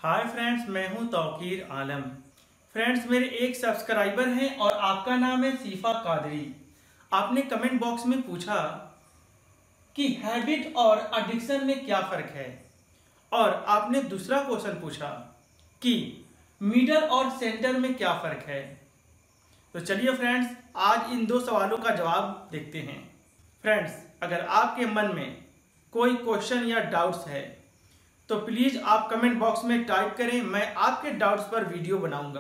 Hi friends, मैं हूं तौकीर आलम। Friends, मेरे एक सब्सक्राइबर हैं और आपका नाम है सीफा कादरी। आपने कमेंट बॉक्स में पूछा कि हैबिट और एडिक्शन में क्या फ़र्क है, और आपने दूसरा क्वेश्चन पूछा कि मिडल और सेंटर में क्या फ़र्क है। तो चलिए फ्रेंड्स, आज इन दो सवालों का जवाब देखते हैं। फ्रेंड्स, अगर आपके मन में कोई क्वेश्चन या डाउट्स है तो प्लीज़ आप कमेंट बॉक्स में टाइप करें, मैं आपके डाउट्स पर वीडियो बनाऊंगा।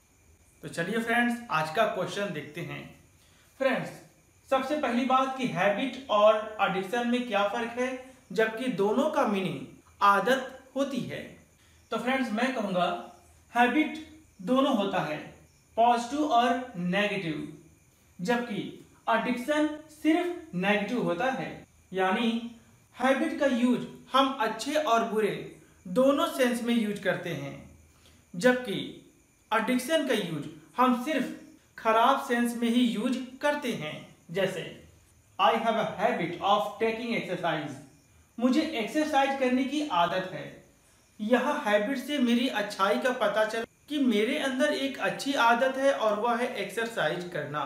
तो चलिए फ्रेंड्स, आज का क्वेश्चन देखते हैं। फ्रेंड्स, सबसे पहली बात कि हैबिट और एडिक्शन में क्या फ़र्क है, जबकि दोनों का मीनिंग आदत होती है। तो फ्रेंड्स, मैं कहूँगा हैबिट दोनों होता है, पॉजिटिव और नेगेटिव, जबकि एडिक्शन सिर्फ नेगेटिव होता है। यानी हैबिट का यूज हम अच्छे और बुरे दोनों सेंस में यूज करते हैं, जबकि एडिक्शन का यूज हम सिर्फ खराब सेंस में ही यूज करते हैं। जैसे I have a habit of taking exercise, मुझे एक्सरसाइज करने की आदत है। यह हैबिट से मेरी अच्छाई का पता चला कि मेरे अंदर एक अच्छी आदत है और वह है एक्सरसाइज करना।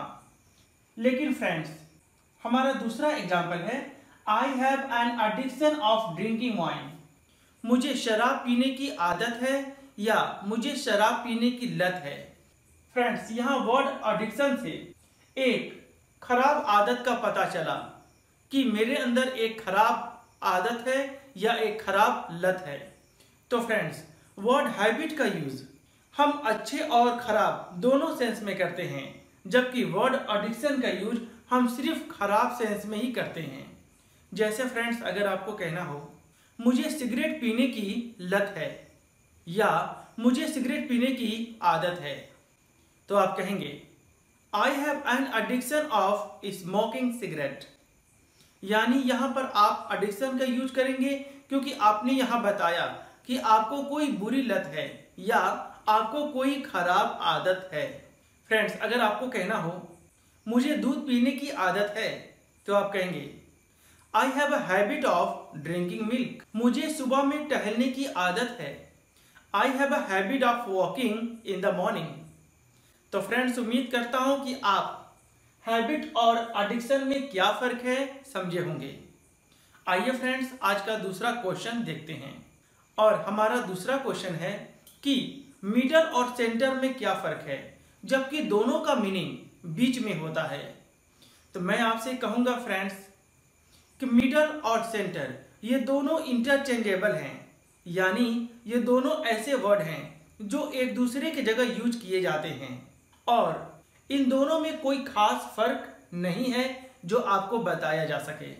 लेकिन फ्रेंड्स, हमारा दूसरा एग्जाम्पल है I have an addiction of drinking wine, मुझे शराब पीने की आदत है या मुझे शराब पीने की लत है। फ्रेंड्स, यहाँ वर्ड एडिक्शन से एक खराब आदत का पता चला कि मेरे अंदर एक खराब आदत है या एक खराब लत है। तो फ्रेंड्स, वर्ड हैबिट का यूज हम अच्छे और खराब दोनों सेंस में करते हैं, जबकि वर्ड एडिक्शन का यूज हम सिर्फ खराब सेंस में ही करते हैं। जैसे फ्रेंड्स, अगर आपको कहना हो मुझे सिगरेट पीने की लत है या मुझे सिगरेट पीने की आदत है, तो आप कहेंगे I have an addiction of smoking cigarette. यानी यहाँ पर आप एडिक्शन का यूज करेंगे क्योंकि आपने यहाँ बताया कि आपको कोई बुरी लत है या आपको कोई खराब आदत है। फ्रेंड्स, अगर आपको कहना हो मुझे दूध पीने की आदत है, तो आप कहेंगे I have a habit of drinking milk, मुझे सुबह में टहलने की आदत है। I have a habit of walking in the morning. तो फ्रेंड्स, उम्मीद करता हूं कि आप हैबिट और एडिक्शन में क्या फ़र्क है समझे होंगे। आइए फ्रेंड्स, आज का दूसरा क्वेश्चन देखते हैं। और हमारा दूसरा क्वेश्चन है कि मिडल और सेंटर में क्या फ़र्क है, जबकि दोनों का मीनिंग बीच में होता है। तो मैं आपसे कहूँगा फ्रेंड्स कि मिडल और सेंटर ये दोनों इंटरचेंजेबल हैं। यानी ये दोनों ऐसे वर्ड हैं जो एक दूसरे की जगह यूज किए जाते हैं, और इन दोनों में कोई खास फर्क नहीं है जो आपको बताया जा सके।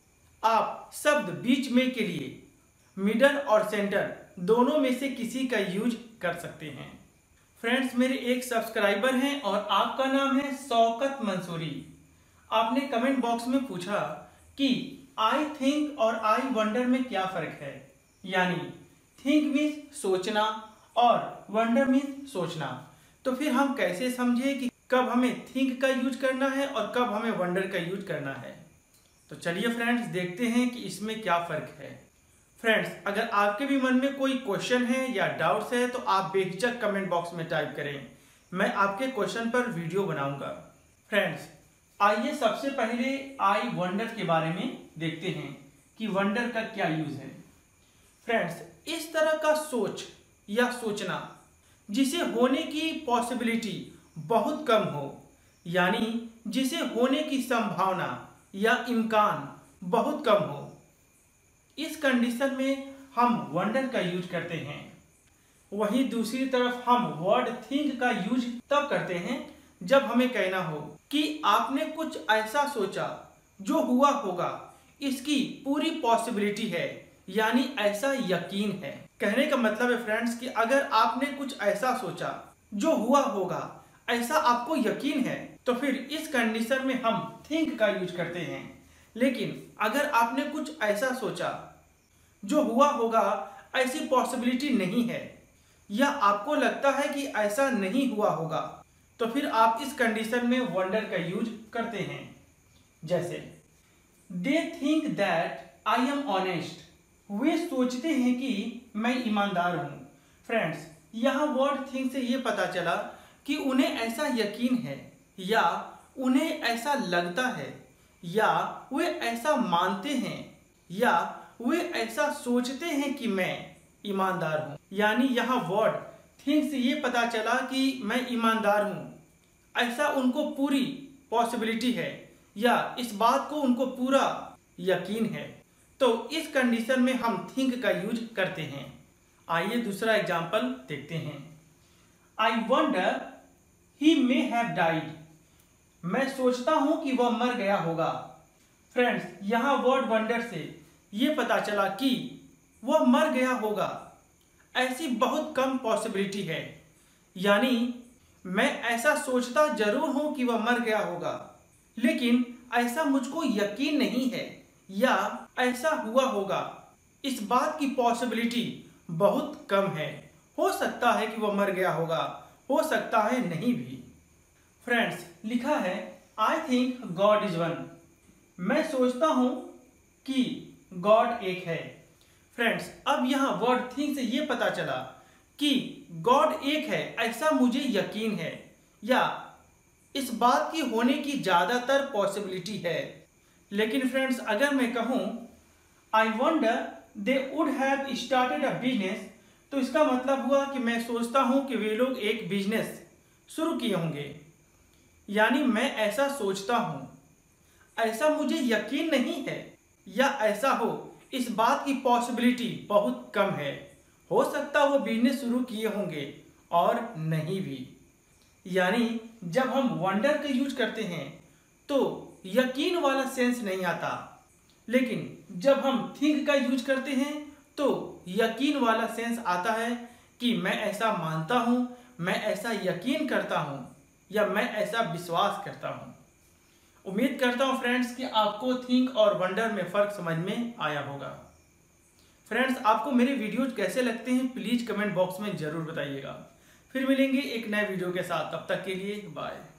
आप शब्द बीच में के लिए मिडल और सेंटर दोनों में से किसी का यूज कर सकते हैं। फ्रेंड्स, मेरे एक सब्सक्राइबर हैं और आपका नाम है शौकत मंसूरी। आपने कमेंट बॉक्स में पूछा कि आई थिंक और आई वंडर में क्या फ़र्क है। यानी थिंक मीन्स सोचना और वंडर मीन्स सोचना। तो फिर हम कैसे समझे कि कब हमें थिंक का यूज करना है और कब हमें वंडर का यूज करना है। तो चलिए फ्रेंड्स, देखते हैं कि इसमें क्या फ़र्क है। फ्रेंड्स, अगर आपके भी मन में कोई क्वेश्चन है या डाउट्स है तो आप बेझिझक कमेंट बॉक्स में टाइप करें, मैं आपके क्वेश्चन पर वीडियो बनाऊंगा। फ्रेंड्स, आइए सबसे पहले आई वंडर के बारे में देखते हैं कि वंडर का क्या यूज है। फ्रेंड्स, इस तरह का सोच या सोचना जिसे होने की पॉसिबिलिटी बहुत कम हो, यानी जिसे होने की संभावना या इम्कान बहुत कम हो, इस कंडीशन में हम वंडर का यूज करते हैं। वहीं दूसरी तरफ हम वर्ड थिंक का यूज तब करते हैं जब हमें कहना हो कि आपने कुछ ऐसा सोचा जो हुआ होगा, इसकी पूरी पॉसिबिलिटी है, यानी ऐसा यकीन है। कहने का मतलब है फ्रेंड्स कि अगर आपने कुछ ऐसा सोचा जो हुआ होगा, ऐसा आपको यकीन है, तो फिर इस कंडीशन में हम थिंक का यूज करते हैं। लेकिन अगर आपने कुछ ऐसा सोचा जो हुआ होगा, ऐसी पॉसिबिलिटी नहीं है, या आपको लगता है कि ऐसा नहीं हुआ होगा, तो फिर आप इस कंडीशन में वंडर का यूज करते हैं। जैसे they think that I am honest, वे सोचते हैं कि मैं ईमानदार हूँ। फ्रेंड्स, यहाँ वर्ड थिंक से ये पता चला कि उन्हें ऐसा यकीन है या उन्हें ऐसा लगता है या वे ऐसा मानते हैं या वे ऐसा सोचते हैं कि मैं ईमानदार हूं। यानी यहाँ वर्ड थिंक से ये पता चला कि मैं ईमानदार हूं, ऐसा उनको पूरी पॉसिबिलिटी है या इस बात को उनको पूरा यकीन है। तो इस कंडीशन में हम थिंक का यूज करते हैं। आइए दूसरा एग्जाम्पल देखते हैं। I wonder he may have died. मैं सोचता हूं कि वह मर गया होगा। फ्रेंड्स, यहां वर्ड वंडर से यह पता चला कि वह मर गया होगा, ऐसी बहुत कम पॉसिबिलिटी है। यानी मैं ऐसा सोचता जरूर हूं कि वह मर गया होगा, लेकिन ऐसा मुझको यकीन नहीं है या ऐसा हुआ होगा, इस बात की पॉसिबिलिटी बहुत कम है। हो सकता है कि वह मर गया होगा, हो सकता है नहीं भी। फ्रेंड्स, लिखा है I think God is one. मैं सोचता हूं कि गॉड एक है। फ्रेंड्स, अब यहां वर्ड थिंक से यह पता चला कि गॉड एक है, ऐसा मुझे यकीन है या इस बात की होने की ज्यादातर पॉसिबिलिटी है। लेकिन फ्रेंड्स, अगर मैं कहूं I wonder they would have started a business, तो इसका मतलब हुआ कि मैं सोचता हूं कि वे लोग एक बिजनेस शुरू किए होंगे। यानी मैं ऐसा सोचता हूं, ऐसा मुझे यकीन नहीं है या ऐसा हो, इस बात की पॉसिबिलिटी बहुत कम है। हो सकता वो बिजनेस शुरू किए होंगे और नहीं भी। यानी जब हम वंडर का यूज करते हैं तो यकीन वाला सेंस नहीं आता, लेकिन जब हम थिंक का यूज करते हैं तो यकीन वाला सेंस आता है कि मैं ऐसा मानता हूं, मैं ऐसा यकीन करता हूं या मैं ऐसा विश्वास करता हूं। उम्मीद करता हूं फ्रेंड्स कि आपको थिंक और वंडर में फर्क समझ में आया होगा। फ्रेंड्स, आपको मेरे वीडियोज कैसे लगते हैं प्लीज कमेंट बॉक्स में जरूर बताइएगा। फिर मिलेंगे एक नए वीडियो के साथ, तब तक के लिए बाय।